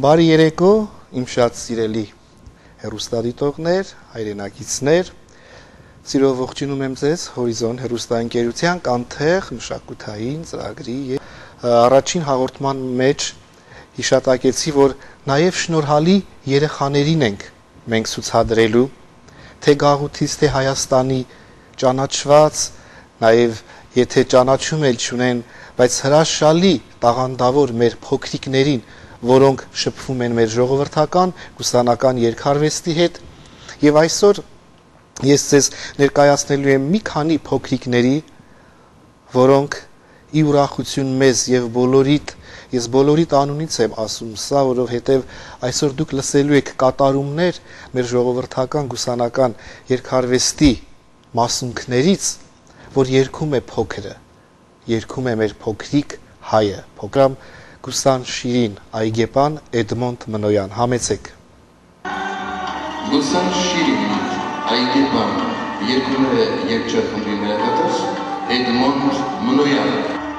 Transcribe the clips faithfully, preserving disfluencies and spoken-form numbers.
Բարի երեկո, իմ շատ սիրելի հեռուստադիտողներ, հայրենակիցներ, սիրով ողջունում եմ ձեզ Հորիզոն հեռուստաընկերության կանթեղ մշակութային ծրագրի առաջին հաղորդման մեջ հիշատակեցի, որ նաև շնորհալի երեխաներին ենք մենք ցուցադրելու, թե գաղութից, թե Հայաստանի ճանաչված, նաև եթե ճանաչում էլ չունեն, բայց հրաշալի տաղանդավոր մեր փոքրիկներին, որոնք շփվում են մեր ժողովրդական, ուսանական երգարվեստի հետ, եւ այսօր ես ձեզ ներկայացնելու եմ մի քանի փոքրիկների, որոնք ի ուրախություն մեզ եւ բոլորիդ, ես բոլորիդ անունից եմ ասում սա, որովհետեւ այսօր դուք լսելու եք կատարումներ մեր ժողովրդական ուսանական երգարվեստի մասունքներից, որ երգում է փոքրը, երգում է մեր փոքրիկ հայը, փոքրամ Գուսան Շիրին, Այգեպան, Էդմոնդ Մնոյան, համեցեք։ Գուսան Շիրին, Այգեպան, երգում է երգչախմբի մեղադար, Էդմոնդ Մնոյան։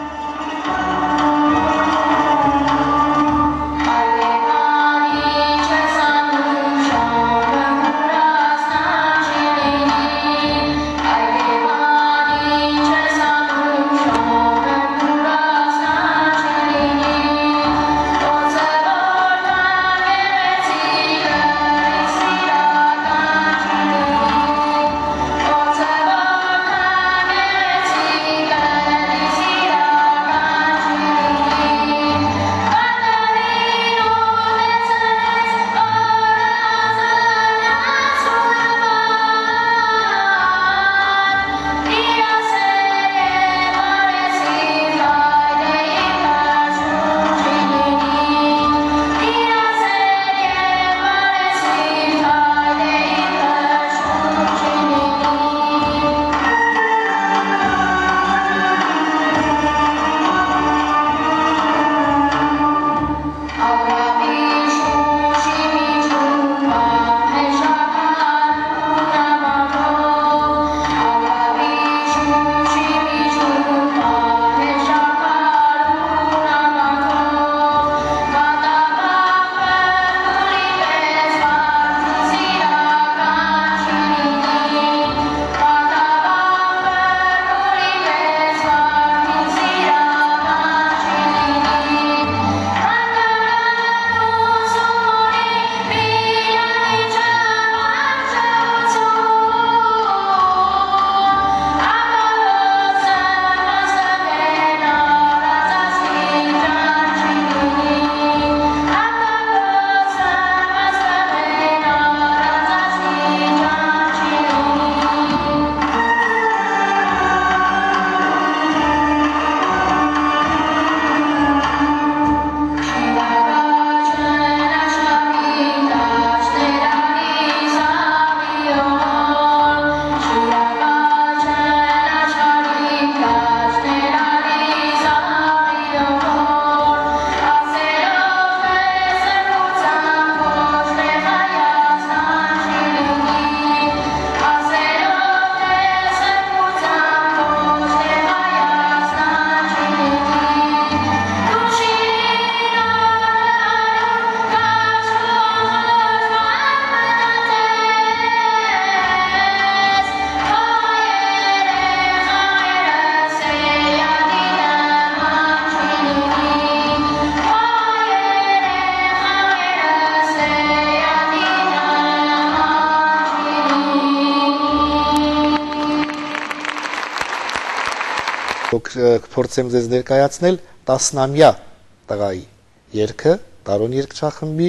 Փորձեմ ձեզ ներկայացնել տասնամյա տղայի երգը Տարոն երգչախմբի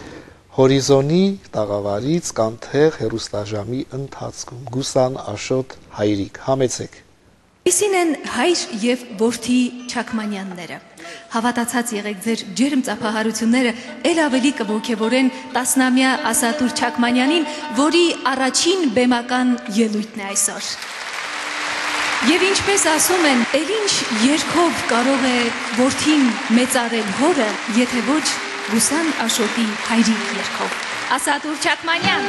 Հորիզոնի տաղավարից կանթեղ հեռուստաժամի ընթացքում Գուսան Աշոտ Հայրիկ, համեցեք։ Իսին են հայր եւ որդի Չակմանյանները։ Հավատացած եղեք ձեր ջերմ ծափահարությունները ել ավելի կողքեվորեն տասնամյա Ասատուր Չակմանյանին, որի առաջին բեմական ելույթն է այսօր։ Եվ ինչպես ասում են, էլ ինչ երգով կարող է որդին մեծարել հորը, եթե ոչ Գուսան Աշոտի Հայրիկ երգով։ Ասատուր Չակմանյան։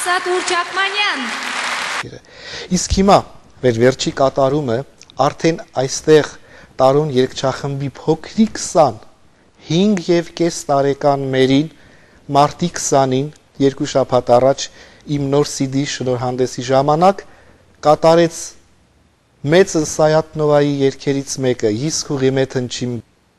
Ասատուր Չաքմանյան։ Իսկ հիմա մեր վերջի կատարումը արդեն այստեղ տարուն երգչախմբի փոքրիկ քսան հինգ եւ կես տարեկան մերին մարտի քսանին երկու շաբաթ առաջ իմ նոր սի դի շնորհանդեսի ժամանակ կատարեց մեծ Սայաթ-Նովայի երգերից մեկը «Յիսկուղի մեթնչիմ».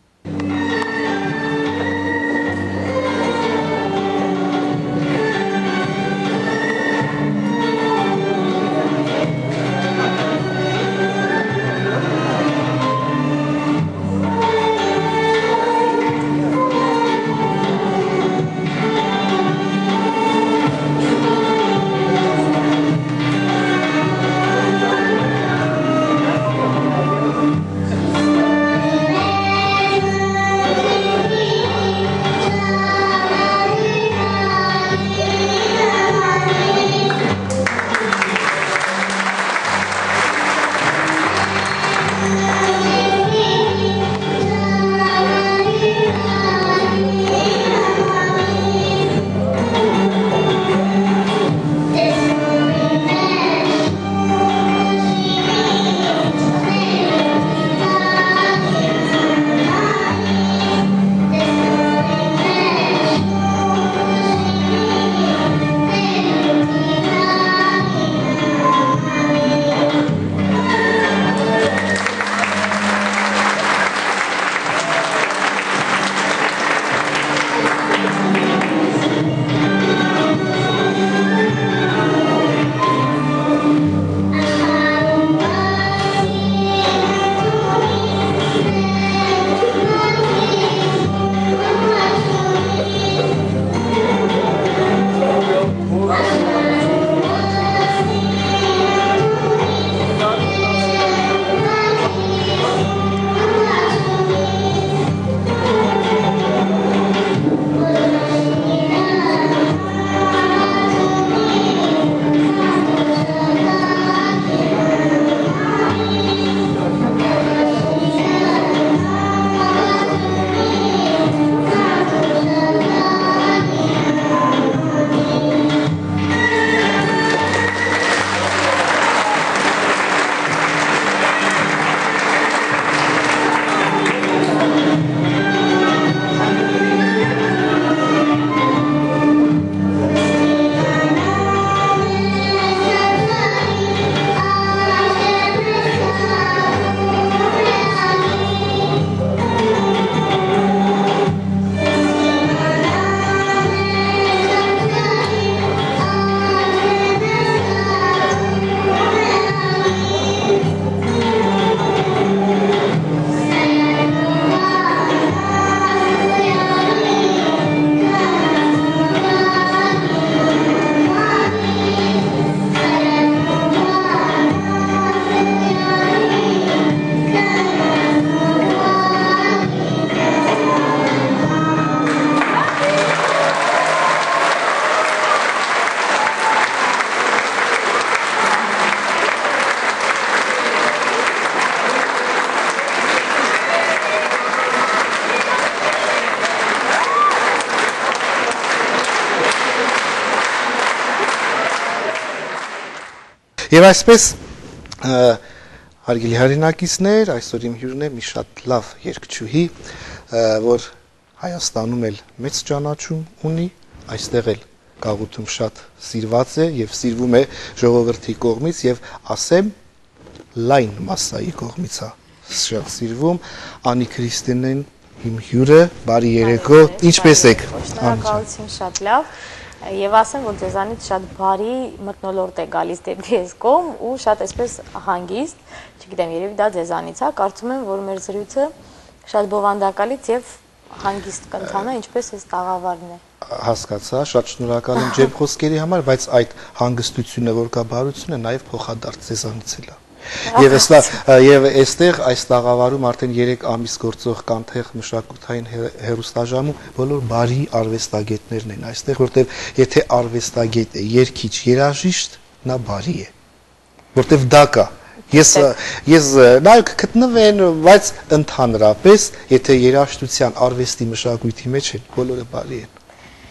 Եվ այսպես հարգելի հայրենակիցներ, այսօր իմ հյուրն է մի շատ լավ երգչուհի, որ Հայաստանում էլ մեծ ճանաչում ունի, այստեղ էլ գաղութում շատ սիրված է եւ սիրվում է ժողովրդի կողմից եւ ասեմ լայն մասսայի կողմից է շատ սիրվում։ Անի Քրիստինեն իմ հյուրը, բարի երեկո, ինչպես եք։ Շնորհակալություն, շատ լավ։ Եվ ասեմ, որ ձեզանից շատ բարի մթնոլորտ է գալիս դեպի ես կողմ ու շատ այսպես հանգիստ, չգիտեմ, երևի դա ձեզանից է, կարծում եմ, որ մեր զրույցը շատ բովանդակալից եւ հանգիստ կընթանա, ինչպես այս տաղավարն է։ Հասկացա, շատ շնորհակալ եմ ջերմ խոսքերի համար, բայց այդ հանգստությունը, որ կա բարությունը, նաեւ փոխադարձ ձեզանից է։ Եվ եւ այստեղ այս տաղավարում արդեն երեք ամիս գործող կանթեղ մշակութային հերոստաժամում բոլոր բարի արվեստագետներն են այստեղ, որտեղ եթե արվեստագետ է, երգիչ, երաժիշտ, նա բարի է, որտեղ դա կա։ Ես ես նայեք գտնվեն, բայց ընդհանրապես, եթե երաժշտության արվեստի մշակույթի մեջ են, բոլորը բարի են։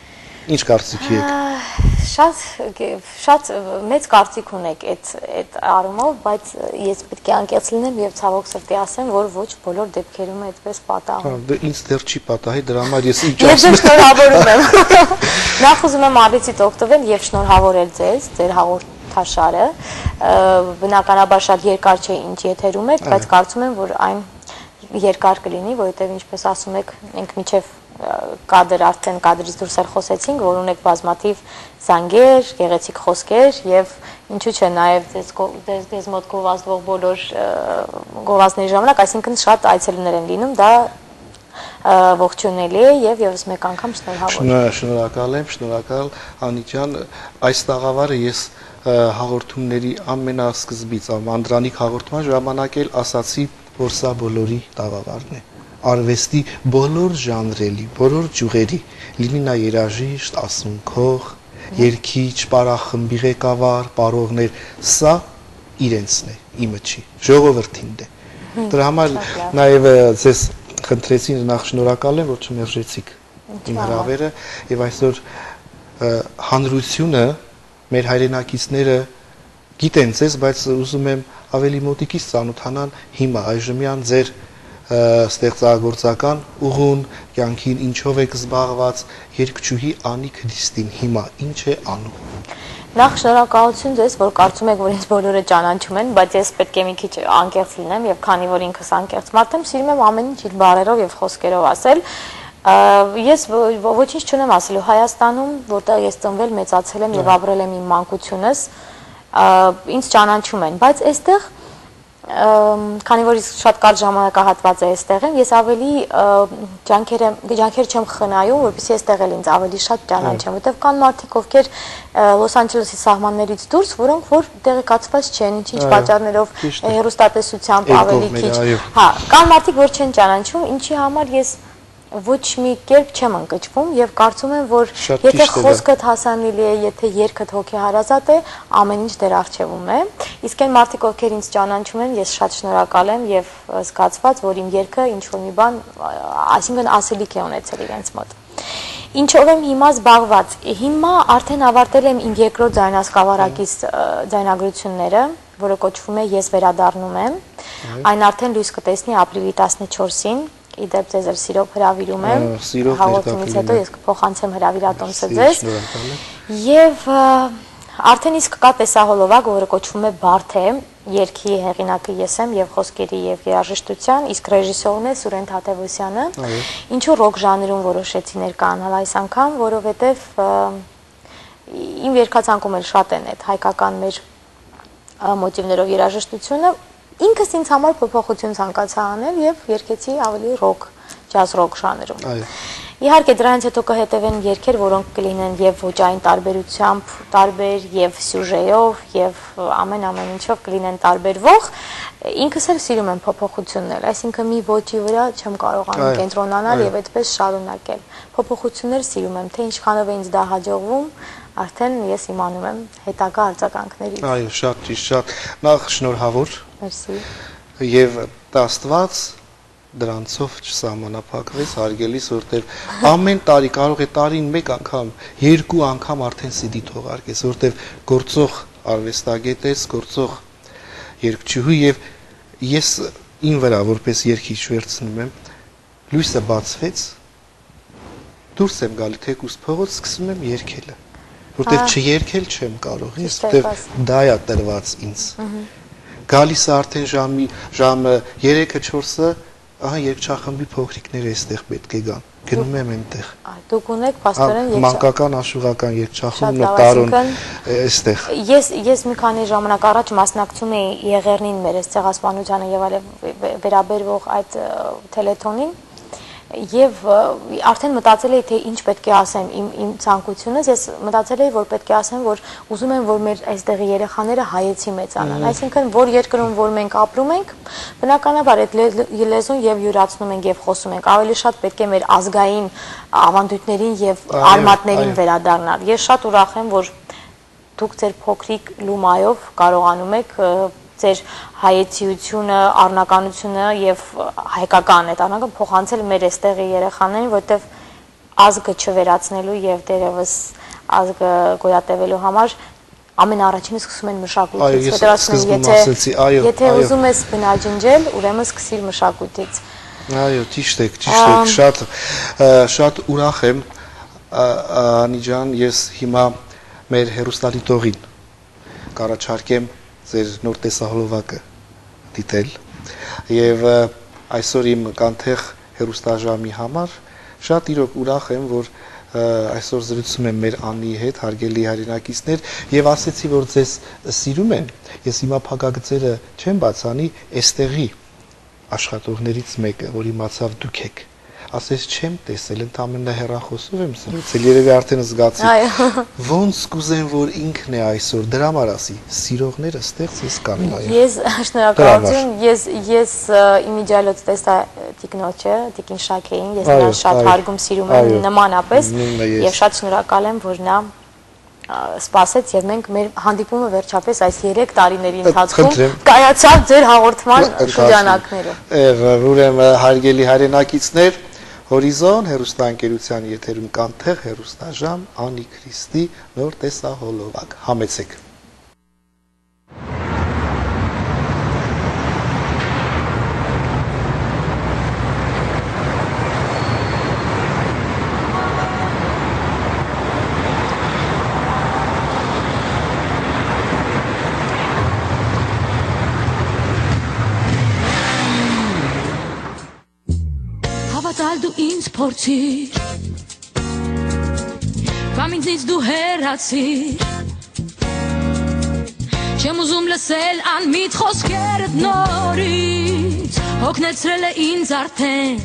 Ինչ կարծիքի եք։ Շատ շատ մեծ կարծիք ունեք այդ այդ առումով, բայց ես պետք է անկեղծ լինեմ եւ ցավոք սրտի ասեմ, որ ոչ բոլոր դեպքերում է այդպես պատահում։ Դե ինձ դեռ չի պատահի, դրա համար ես ինչ ասեմ։ Ես շնորհավորում եմ։ Նախ ուզում եմ առիթից օգտվել եւ շնորհավորել ձեզ, ձեր հաղորդաշարը։ Բնականաբար շատ երկար չէ ինչ եթերում եք, բայց կարծում եմ, որ այն երկար կլինի, որովհետեւ ինչպես ասում եք, մենք միջև կադր արդեն կադրից դուրս էլ խոսեցինք, որ ունեք բազմաթիվ զանգեր, գեղեցիկ խոսքեր եւ ինչու՞ չէ նաեւ ձեզ ձեզ մոտ գովազդվող բոլոր գովազդների ժամանակ, այսինքն շատ այցելուներ են լինում, դա ողջունելի է եւ եւս մեկ անգամ շնորհավոր։ Շնորհակալ եմ, շնորհակալ Անի ջան, այս տաղավարը ես հաղորդումների ամենասկզբից, Անդրանիկ հաղորդման ժամանակ էլ ասացի, որ սա բոլորի տաղավարն է։ Արվեստի բոլոր ժանրերի, բոլոր ճյուղերի, լինի նա երաժիշտ, ասունքող, երգիչ, պարախմբի ղեկավար, պարողներ, սա իրենցն է, իմը չի, ժողովրդինն է։ Դրա համար նաև ձեզ խնդրեցին, նախ շնորհակալ եմ, որ չմերժեցիք իմ հրավերը եւ այսօր հանրությունը, մեր հայրենակիցները գիտեն ձեզ, բայց ուզում եմ ավելի մոտիկից ծանոթանան հիմա այժմյան ձեր ստեղծագործական ուղուն, կյանքին ինչով եք զբաղված, երգչուհի Անի Քրիստին հիմա ինչ է անում։ Նախ շնորհակալություն ձեզ, որ կարծում եք, որ ինձ բոլորը ճանաչում են, բայց ես պետք է մի քիչ անկեղծ լինեմ եւ քանի որ ինքս անկեղծ մարդ եմ, սիրում եմ ամեն ինչ իր բառերով եւ խոսքերով ասել։ Ես ոչինչ չունեմ ասելու Հայաստանում, որտեղ ես ծնվել, մեծացել եմ եւ ապրել եմ իմ մանկությունս, ինձ ճանաչում են, բայց այստեղ քանի որ շատ կարճ ժամանակահատված է այստեղ եմ, ես ավելի ջանքեր ջանքեր չեմ խնայում, որպեսզի այստեղ էլ ինձ ավելի շատ ճանաչեն, որտեղ կան մարդիկ, ովքեր Լոս Անջելեսի սահմաններից դուրս, որոնք որ տեղեկացված չեն, ինչ-ինչ պատճառներով հեռուստատեսությամբ ավելի քիչ, հա, կան մարդիկ, որ չեն ճանաչում, ինչի համար ես ոչ մի կերպ չեմ ընկճվում եւ կարծում եմ, որ եթե խոսքդ հասանելի է, եթե երգդ հոգեհարազատ է, ամեն ինչ դեռ առջևում է։ Իսկ այն մարդիկ, ովքեր ինձ ճանաչում են, ես շատ շնորհակալ եմ եւ զգացված, որ իմ երգը ինչ որ մի բան, այսինքն ասելիք է ունեցել իրենց մոտ։ Ինչով եմ հիմա զբաղված։ Հիմա արդեն ավարտել եմ իմ երկրորդ ձայնասկավառակից ձայնագրությունները, որը կոչվում է Ես վերադառնում եմ։ Այն արդեն լույս կտեսնի ապրիլի տասնչորսին։ Իդեպ ձեզ էլ սիրով հրավիրում եմ, հաղորդումից հետո ես կփոխանցեմ հրավիրատոմսը ձեզ եւ արդեն իսկ կա տեսահոլովակ, որը կոչվում է Բարթե, երգի հեղինակը ես եմ եւ խոսքերի եւ երաժշտության, իսկ ռեժիսորն է Սուրեն Թադևոսյանը։ Ինչու ռոք ժանրում որոշեցի ներկայանալ այս անգամ, որովհետեւ իմ երգացանկում էլ շատ են այդ հայկական մեր մոտիվներով երաժշտությունը Ինքս ինձ համար փոփոխություն ցանկացա անել եւ երգեցի ավելի ռոք, ջազ ռոք ժանրում։ Իհարկե դրանից հետո կհետևեն երգեր, որոնք կլինեն եւ ոճային տարբերությամբ, տարբեր եւ սյուժեով եւ ամեն ամեն ինչով կլինեն տարբերվող։ Ինքս էլ սիրում եմ փոփոխություններ, այսինքն մի ոճի վրա չեմ կարողանում կենտրոնանալ եւ այդպես շարունակել։ Փոփոխություններ սիրում եմ, թե ինչքանով է ինձ դա հաջողվում, արդեն ես իմանում եմ հետագա արձագանքներից։ Այո, շատ ճիշտ, շատ։ Նախ շնորհավոր։ Մերսի։ Եվ Աստված դրանցով չսահմանափակվեց, հարգելիս, որտեղ ամեն տարի կարող է տարին մեկ անգամ, երկու անգամ արդեն սի դի թողարկես, որտեղ գործող արվեստագետ ես, գործող երգչուհի եւ ես ին վրա որպես երգիչ վերցնում եմ, լույսը բացվեց, դուրս եմ գալի թեկուզ փողոց, սկսում եմ երգելը, որտեղ չերգել չեմ կարող, ես որտեղ դա է տրված ինձ։ Գալիս է արդեն ժամի ժամը երեքը չորսը, ահա երգչախմբի փոքրիկները այստեղ պետք է գան։ Գնում եմ այնտեղ։ Դուք ունեք փաստորեն երգչախմբ։ Մանկական աշխուղական երգչախումբն ու տարոն այստեղ։ Ես ես մի քանի ժամանակ առաջ մասնակցում էի Եղեռնին մեր ցեղասպանությանը եւ այլ վերաբերվող այդ թելեթոնին եւ արդեն մտածել էի թե ինչ պետք է ասեմ իմ իմ ցանկությունս ես մտածել էի որ պետք է ասեմ որ ուզում եմ որ մեր այստեղի երեխաները հայեցի մեծանան այսինքն որ երկրում որ մենք ապրում ենք բնականաբար այդ լեզուն եւ յուրացնում ենք եւ խոսում ենք ավելի շատ պետք է մեր ազգային ավանդույթներին եւ արմատներին վերադառնալ ես շատ ուրախ եմ որ դուք ձեր փոքրիկ լումայով կարողանում եք ձեր հայեցիությունը, առնականությունը եւ հայկական այդ առնական փոխանցել մեր այստեղի երեխաներին, որտեվ ազգը չվերացնելու եւ դերևս ազգը գոյատևելու համար ամենաառաջինը սկսում են մշակույթից, հետևաբար եթե եթե ուզում ես բնաջնջել, ուրեմն սկսիր մշակույթից։ Այո, ճիշտ եք, ճիշտ եք, շատ շատ ուրախ եմ, Անի ջան, ես հիմա մեր հեռուստադիտողին կառաջարկեմ ձեր նոր տեսահոլովակը դիտել եւ այսօր իմ կանթեղ հեռուստաժամի համար շատ իրոք ուրախ եմ, որ այսօր զրուցում եմ մեր Անիի հետ, հարգելի հայրենակիցներ, եւ ասեցի, որ ձեզ սիրում են, ես հիմա փակագծերը չեմ բացանի, այստեղի աշխատողներից մեկը, որ իմացավ դուք եք, ասես չեմ տեսել, ընդամենը հեռախոսով եմ զրուցել, երևի արդեն զգացի, ոնց կուզեմ, որ ինքն է այսօր, դրա համար ասի, սիրողները ստեղծ ես կան նաև։ Ես շնորհակալություն, ես ես իմիջիալոց տեսա տիկնոջը, տիկին Շաքեին, ես նրան շատ հարգում, սիրում եմ նմանապես եւ շատ շնորհակալ եմ, որ նա սպասեց եւ մենք մեր հանդիպումը վերջապես այս երեք տարիների ընթացքում կայացավ ձեր հաղորդման շրջանակներում։ Ուրեմն հարգելի հայրենակիցներ, Հորիզոն հեռուստաընկերության եթերում կանթեղ հեռուստաժամ Անի Քրիստի նոր տեսահոլովակ։ Համեցեք։ Դու ինձ փորձիր Կամ ինձնից դու հեռացիր Չեմ ուզում լսել անմիտ խոսքերդ նորից Հոգնեցրել է ինձ արդեն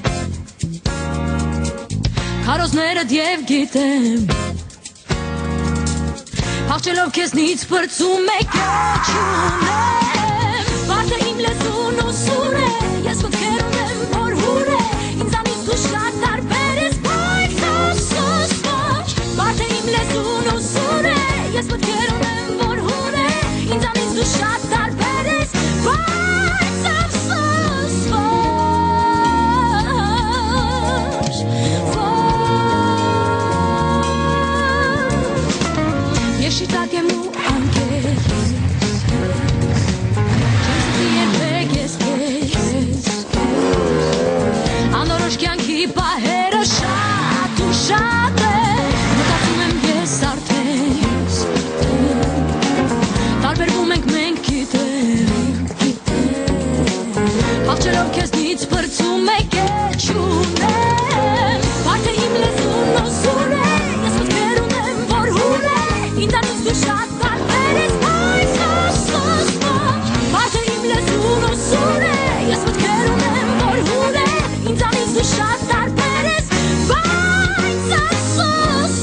Քարոզներդ և գիտեմ Փախչելով քեզնից պրծում է կեչում եմ Բարդը իմ լեզուն ու սուր է Ես մտքեր ունեմ որ հուր է Շատ տարբեր ես բայց ասոս ոչ Բարդ է իմ լեզուն ու սուր է Ես մտքեր ունեմ որ հուր է Ինձանից դու շատ տարբեր ես բայց ասոս ոչ Ես շիտակ եմ ու անկեր Չեմ սծի երբեք ես կեզ Անորոշ կյանքի պահերը շատ ու շատ է Մտածում եմ ես արդեն Տարբերվում ենք մենք գիտեմ Փախչելով քեզնից պրծում է կեչում եմ Բարդ է իմ լեզուն ու սուր է Ես մտքեր ունեմ որ հուր է Ինձանից դու շատ տարբեր ես բայց ասոս ոչ Բարդ է իմ լեզուն ու սուր է Ես մտքեր ունեմ որ հուր է Ինձանից դու շատ տարբեր ես բայց ասոս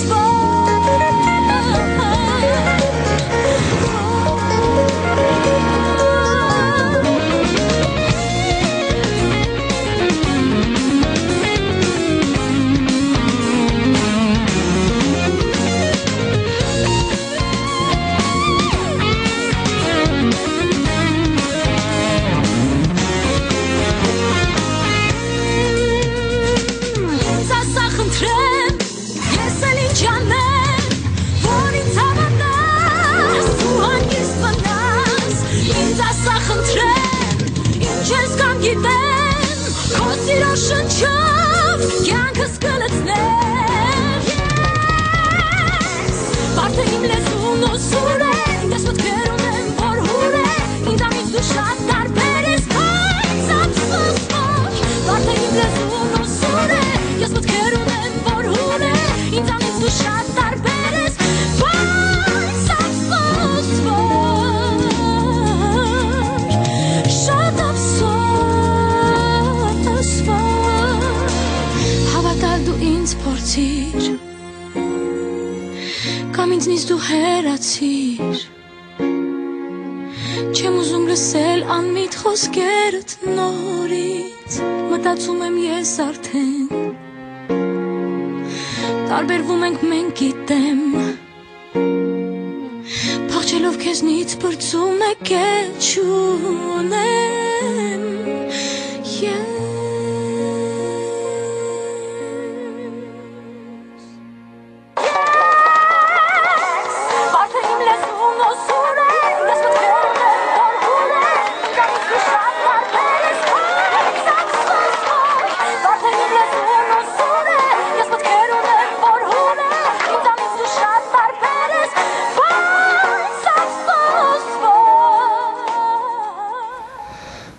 Շնչով կյանքս կլցներ Բարդ է իմ լեզուն ու սուր է Ես մտքեր ունեմ որ հուր է Ինձանից դու շատ տարբեր ես բայց ասոս ոչ Բարդ է իմ լեզուն ու սուր է Ես մտքեր ունեմ որ հուր է Ինձանից դու շատ տարբեր ես բայց ասոս ոչ Շատ ափսոս Հավատալ դու ինձ փորձիր Կամ ինձնից դու հեռացիր Չեմ ուզում լսել անմիտ խոսքերդ նորից Մտածում եմ ես արդեն Տարբերվում ենք մենք գիտեմ Փախչելով քեզնից պրծում է կեչում եմ Yeah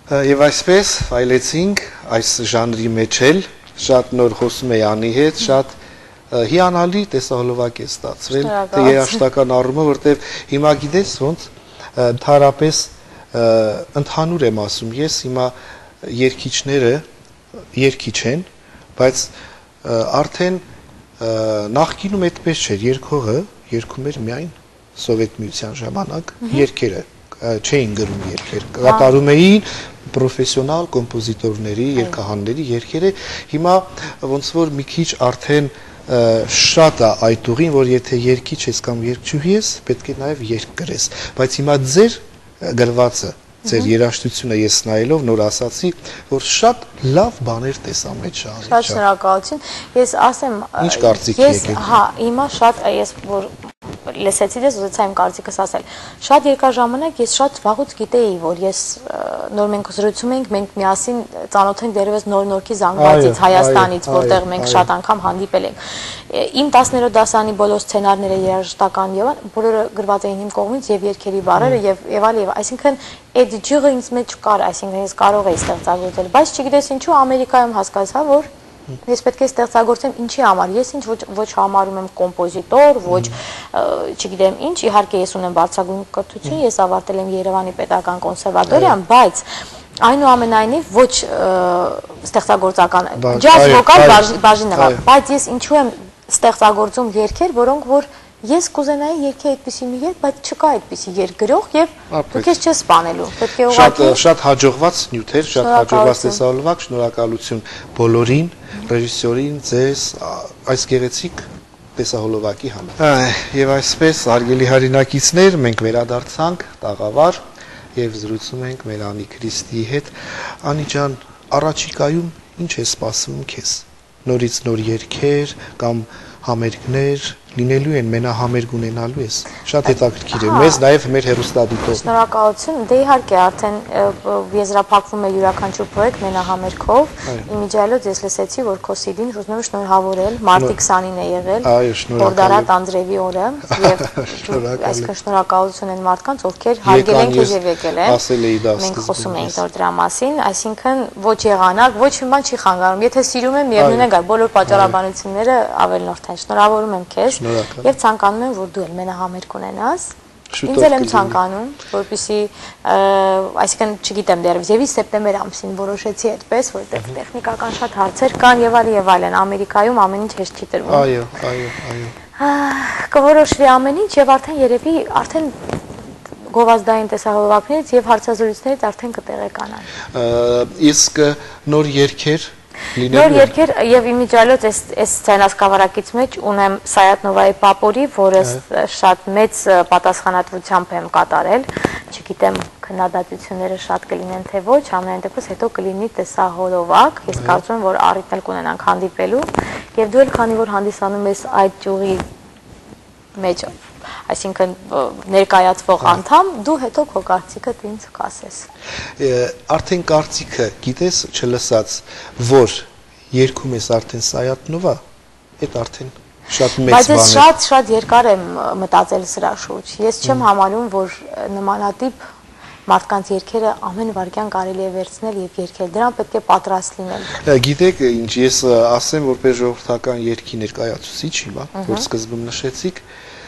Եվ այսպես այլեցինք այս ժանրի մեջ էլ շատ նոր խոսում էի Անի հետ, շատ հիանալի տեսահոլովակ է ստացվել, թե երաժշտական առումով, որտեղ հիմա գիտես ոնց ընդհանրապես ընդհանուր եմ ասում, ես հիմա երգիչները երգիչ են, բայց արդեն նախկինում այդպես չէր, երգողը երգում էր միայն Սովետ միության ժամանակ, երգերը չէին գրում երգեր, կատարում էին պրոֆեսիոնալ կոմպոզիտորների, երգահանների երգերը, հիմա ոնց որ մի քիչ արդեն շատ է այդ ուղին, որ եթե երգիչ ես կամ երգչուհի ես, պետք է նաև երգ գրես, բայց հիմա ձեր գրվածը, ձեր երաժշտությունը ես նայելով նոր ասացի, որ շատ լավ բաներ տեսամ այդ ժանրի։ Շատ շնորհակալություն։ Ես ասեմ, ինչ կարծիք եք։ Հա, հիմա շատ ես որ լսեցի դες ուզեցա իմ կարծիքս ասել։ Շատ երկար ժամանակ ես շատ վաղուց գիտեի, որ ես նոր մենք զրուցում ենք, մենք միասին ծանոթ ենք դերևս նոր-նորքի զանգվածից Հայաստանից, որտեղ մենք շատ անգամ հանդիպել ենք։ Իմ տասներորդ դասարանի բոլոր սցենարները երաժշտական եւ բոլորը գրված էին իմ կողմից եւ երգերի բառերը եւ եւ այլ եւ այսինքն այդ ջիղը ինձ մեջ կար, այսինքն ես կարող էի ստեղծագործել, բայց չգիտես ինչու Ամերիկայում հասկացա, որ ես պետք է ստեղծագործեմ ինչի համար, ես ինչ ոչ ոչ համարում եմ կոմպոզիտոր, ոչ չգիտեմ ինչ, իհարկե ես ունեմ բարձրագույն կրթություն, ես ավարտել եմ Երևանի պետական կոնսերվատորիան, բայց այնուամենայնիվ ոչ ստեղծագործական, ջազ վոկալ բաժինը, բայց ես ինչու եմ ստեղծագործում երգեր, որոնք որ ես կուզենայի երգի այդպիսի մի երգ, բայց չկա այդպիսի երգ գրող եւ դու քեզ չես սպանելու։ Պետք է ուղղակի շատ հաջողված նյութեր, շատ հաջողված տեսահոլովակ, շնորհակալություն բոլորին, ռեժիսորին, ձեզ, այս գեղեցիկ տեսահոլովակի համար։ Եվ այսպես արգելի հայրենակիցներ, մենք վերադարձանք տաղավար եւ զրուցում ենք մեր Անի Քրիստիի հետ։ Անի ջան, առաջիկայում ինչ է սպասվում քեզ։ Նորից նոր երգեր կամ համերգներ լինելու են, մենահամերգ ունենալու ես։ Շատ հետաքրքիր է։ Մեզ նաև մեր հեռուստադիտող։ Շնորհակալություն։ Դե իհարկե արդեն եզրափակվում է յուրաքանչյուր պրոյեկտ մենահամերգով։ Իմիջիայլոց ես լսեցի, որ քո սի-դին ուզում եմ շնորհավորել, մարտի քսանին է եղել։ Այո, շնորհակալ եմ։ Հորդարատ Անդրեևի օրը եւ այսինքն շնորհակալություն են մարդկանց, ովքեր հարգել են քեզ եւ եկել են։ Ասել էի դա սկզբում։ Մենք խոսում էինք դեռ դրա մասին, այսինքն ոչ եղանակ, ոչ մի բան չի խանգարում։ Եթե սիրում եմ, միևնույն է գա բոլոր պատճառաբանությունները ավելնորդ են։ Շնորհավորում եմ քեզ։ Եվ ցանկանում եմ, որ դու էլ մենահամերգ ունենաս։ Ինձ էլ եմ ցանկանում, որպեսզի, այսինքն չգիտեմ դեռևս, եւի սեպտեմբեր ամսին որոշեցի այդպես, որտեղ տեխնիկական շատ հարցեր կան եւ այլ եւ այլն, Ամերիկայում ամեն ինչ հեշտ չի տրվում։ Այո, այո, այո։ Կորոշվի ամեն ինչ եւ արդեն երևի արդեն գովազդային տեսահոլովակներից եւ հարցազրույցներից արդեն կտեղեկանան։ Իսկ նոր երգեր Նոր երգեր եւ իմիջիայլոց այս այս սցենասկավառակից մեջ ունեմ Սայատնովայի Պապորի, որը շատ մեծ պատասխանատվությամբ եմ կատարել, չգիտեմ քննադատությունները շատ կլինեն թե ոչ, ամենայն դեպս հետո կլինի տեսահոլովակ, ես կարծում եմ, որ առիթ էլ կունենանք հանդիպելու եւ դու էլ քանի որ հանդիսանում ես այդ ճյուղի մեջ, այսինքն ներկայացվող անդամ, դու հետո քո կարծիքը ինձ կասես։ Արդեն կարծիքը, գիտես, չլսած, որ երգում ես արդեն Սայատնովա, այդ արդեն շատ մեծ բան է։ Բայց ես շատ-շատ երկար եմ մտածել սրա շուրջ։ Ես չեմ համարում, որ նմանատիպ մարդկանց երգերը ամեն վարքյան կարելի է վերցնել եւ երգել։ Դրան պետք է պատրաստ լինել։ Գիտեք, ինչ ես ասեմ, որպես ժողովրդական երգի ներկայացուցիչ հիմա, որ սկզբում նշեցիք,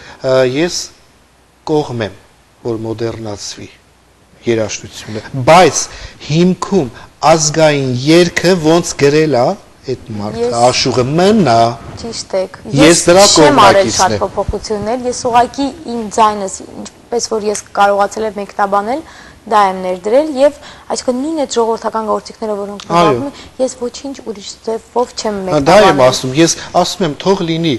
ես կողմ եմ, որ մոդեռնացվի երաժշտությունը, բայց հիմքում ազգային երգը ոնց գրել է այդ մարդը, աշուղը մնա։ Ճիշտ եք։ Ես դրա կողմնակիցն եմ։ Շատ փոփոխություններ, ես ուղղակի իմ ձայնս, ինչպես որ ես կարողացել եմ մեկնաբանել, դա եմ ներդրել եւ այսինքն նույն այդ ժողովրդական գործիքները, որոնք նկատում եմ, ես ոչինչ ուրիշ ձևով չեմ մեկնաբանել։ Դա եմ ասում, ես ասում եմ, թող լինի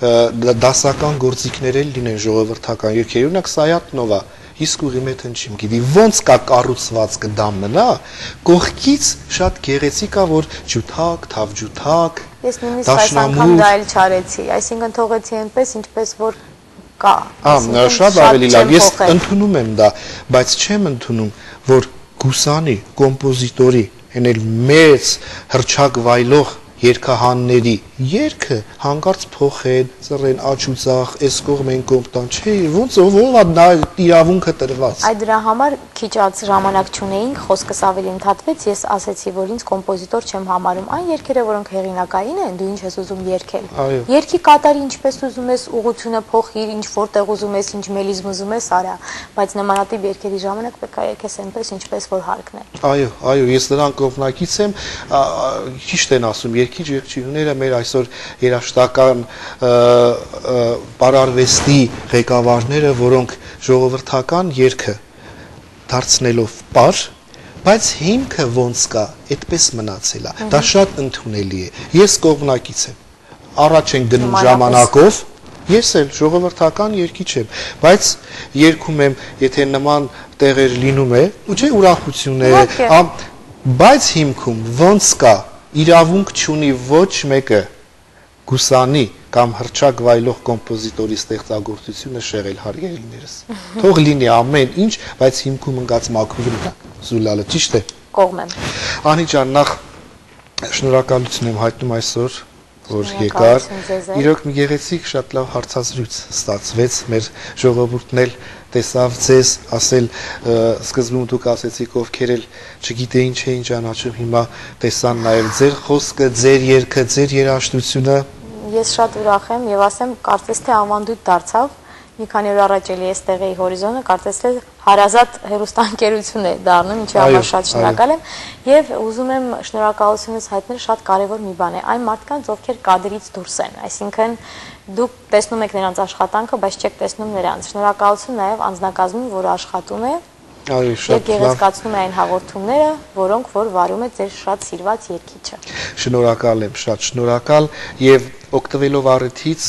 դասական գործիքներ էլ լինեն ժողովրդական երգերի, օրինակ Սայատնովա, իսկ ուղի մետ հնչիմ գիտի, ոնց կա կառուցվածքը դա մնա, կողքից շատ գեղեցիկ է, որ ջութակ, թավջութակ, ես նույնիսկ այս անգամ դա էլ չարեցի, այսինքն թողեցի այնպես, ինչպես որ կա։ Ահա, շատ ավելի լավ, ես ընդունում եմ դա, բայց չեմ ընդունում, որ գուսանի, կոմպոզիտորի, հենել մեծ հրճակ վայլող երկհանների երգը հանկարծ փոխեն, ծռեն աչուծախ, այս կողմ են կողմ տան, չէ, ոնց ով նա իրավունքը տրված։ Այդ դրա համար քիչ ած ժամանակ չունեինք, խոսքս ավելի ընդհատվեց, ես ասեցի, որ ինձ կոմպոզիտոր չեմ համարում, այն երգերը, որոնք հեղինակային են, դու ինչ ես ուզում երգել։ Երգի կատարի ինչպես ուզում ես, ուղղությունը փոխիր, ինչ որտեղ ուզում ես, ինչ մելիզմ ուզում ես, արա, բայց նմանատիպ երգերի ժամանակ պետք է երգես այնպես, ինչպես որ հարկն է։ Այո, այո, ես նրան կողմնակից եմ, ճիշտ են ասում, երգիչ երգչուհիները մեր այսօր երաժշտական պարարվեստի ղեկավարները, որոնք ժողովրդական երգը դարձնելով պար, բայց հիմքը ոնց կա, այդպես մնացել է, դա շատ ընդունելի է, ես կողմնակից եմ, առաջ են գնում ժամանակով, ես էլ ժողովրդական երգիչ եմ, բայց երգում եմ, եթե նման տեղեր լինում է, ու չէ ուրախություն է, բայց հիմքում ոնց կա, իրավունք չունի ոչ մեկը գուսանի կամ հռչակ վայելող կոմպոզիտորի ստեղծագործությունը շեղել հարգելիներս։ Թող լինի ամեն ինչ, բայց հիմքում ընկած մաքրումը զուլալը, ճիշտ է։ Կողմ եմ։ Անի ջան, նախ շնորհակալություն եմ հայտնում այսօր, որ եկար, իրոք մի գեղեցիկ շատ լավ հարցազրույց ստացվեց, մեր ժողովուրդն էլ տեսավ ձեզ, ասել սկզբում դուք ասեցիք ովքեր էլ չգիտեին չէին ճանաչում, հիմա տեսան նաև ձեր խոսքը, ձեր երգը, ձեր երաժշտությունը։ Ես շատ ուրախ եմ եւ ասեմ, կարծես թե ավանդույթ դարձավ, մի քանի օր առաջ էլի այստեղ էի հորիզոնը, կարծես թե հարազատ հեռուստաընկերություն է դառնում, ինչի համար շատ շնորհակալ եմ եւ ուզում եմ շնորհակալությունս հայտնել շատ կարեւոր մի բան է, այն մարդկանց, ովքեր կադրից դուրս են, այսինքն դուք տեսնում եք նրանց աշխատանքը, բայց չեք տեսնում նրանց։ Շնորհակալություն նաեւ անձնակազմին, որը աշխատում է Այո, շատ լավ։ Գեղեցկացնում է այն հաղորդումները, որոնք որ վարում է ձեր շատ սիրված երգիչը։ Շնորհակալ եմ, շատ շնորհակալ եւ օգտվելով առիթից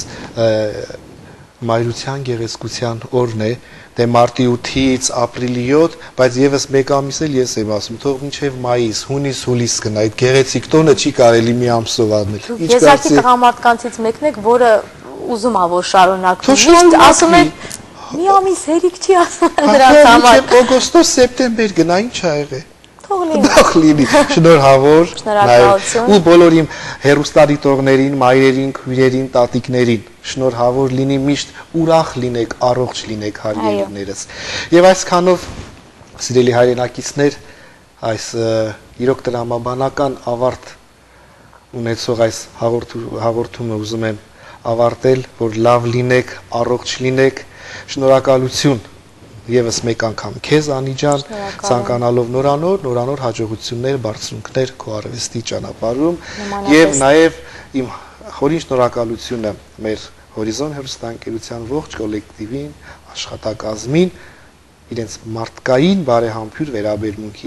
Մայրության գեղեցկության օրն է, դե մարտի ութից ապրիլի յոթ, բայց եւս մեկ ամիս էլ ես եմ ասում, թող մինչեւ մայիս, հունիս, հուլիս գնա, այդ գեղեցիկ տոնը չի կարելի մի ամսով անել։ Եզակի տղամարդկանցից մեկն եք, որը ուզում ա որ շարունակվի, միշտ ասում է մի ամիս հերիք չի ասում դրանց համար։ Մինչեւ օգոստոս, սեպտեմբեր գնա, ինչ ա եղել։ Թող լինի։ Թող լինի։ Շնորհավոր։ Շնորհակալություն։ Ու բոլոր իմ հեռուստադիտողներին, մայրերին, քույրերին, տատիկներին շնորհավոր լինի, միշտ ուրախ լինեք, առողջ լինեք հարգելիներս։ Եվ այսքանով սիրելի հայրենակիցներ, այս իրոք տրամաբանական ավարտ ունեցող այս հաղորդումը ուզում եմ ավարտել, որ լավ լինեք, առողջ լինեք, շնորհակալություն Եվս մեկ անգամ քեզ Անի ջան, ցանկանալով նորանոր, նորանոր հաջողություններ, բարձունքներ քո արվեստի ճանապարհում եւ նաեւ իմ խորին շնորհակալությունը մեր Հորիզոն հեռուստաընկերության ողջ կոլեկտիվին, աշխատակազմին, իրենց մարդկային բարեհամբույր վերաբերմունքի